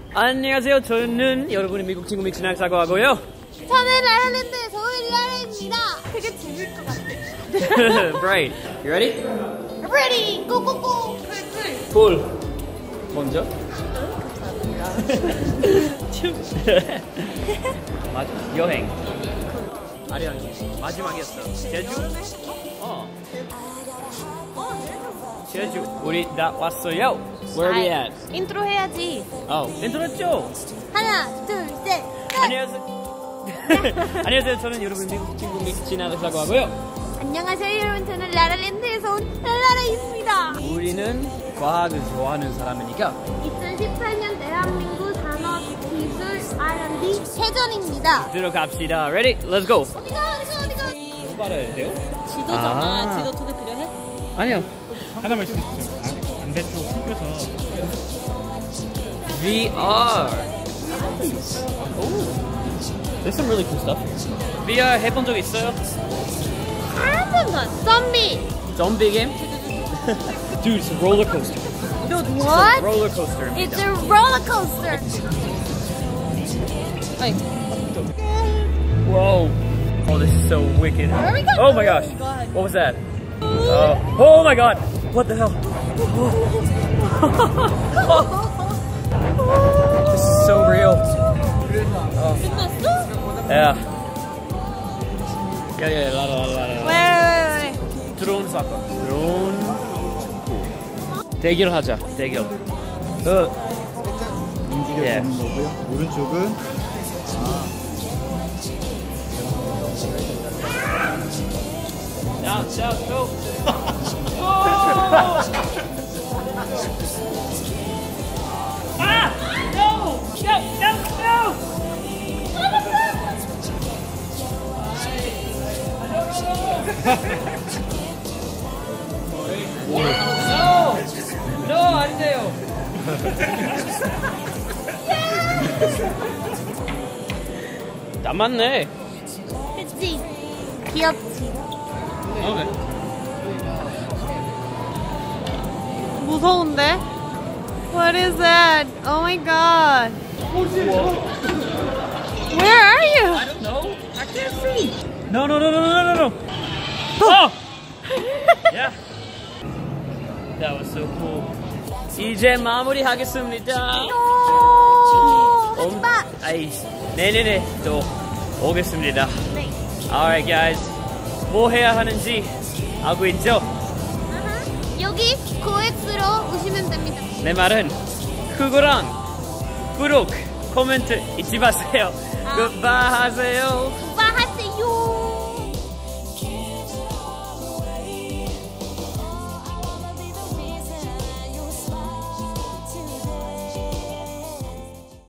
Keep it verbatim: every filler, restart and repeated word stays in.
안녕하세요. 저는 여러분의 미국 친구 미친학사고 하고요. 저는 라라랜드에서 일라라입니다. 되게 재밌을 것 같아. Right. You ready? Ready. Go go go. 콜. 먼저. 맞아. 여행. 아리랑이 마지막이었어. 제주? 어. 제주. 우리 다 왔어요. Where are we at? 인트로 해야지. 어, 인트로 했죠? 하나, 둘, 셋. 안녕하세요. 안녕하세요. 저는 여러분 미국 친구 미친학사고 하고요. 안녕하세요 여러분. 저는 라라랜드에서 온 라라입니다. 우리는 과학을 좋아하는 사람이니까 이천십팔 년 대한민국 산업기술 알 앤 디 세전입니다. 들어갑시다. Ready? Let's go. 어디가 어디가 어디가. 너무 빨아야 돼요? 지도잖아. 아. 지도 투대 필요해? 아니요. 하나만 있으면 있어요. 반대쪽 숨겨서. V R. There's some really cool stuff. V R 해본 적 있어요? 한 번만. 좀비. Zombie game? Dude, it's a roller coaster. What? Roller coaster. It's a roller coaster. Whoa. Oh, this is so wicked. Where are we going? Oh my gosh. Oh my God. What was that? Uh, oh my god. What the hell? This is so real. Oh. Yeah. Yeah, yeah, la la la la. 왜, 왜, 왜? 드론 사건. 드론 축구. 대결하자. 대결. 그 움직여 예. 보는 거고요. 오른쪽은 야, 자, 고. 아! No! No! No! No! No! No! 안 돼요. 안 맞네. 그치? 귀엽지? 오케이. 무서운데? What is that? Oh my god. Where are you? I don't know. I can't see. No, no, no, no, no, no, no. Oh! Yeah. That was so cool. 이제 마무리하겠습니다. No! 엄- 하지마! 아이, 네네네. 또 오겠습니다. 네. Alright, guys. 뭐 해야 하는지 알고 있죠? 아하. 여기 코엑스로 오시면 됩니다. 내 말은 그거랑 구독, 코멘트 잊지 마세요. 아. Goodbye 하세요.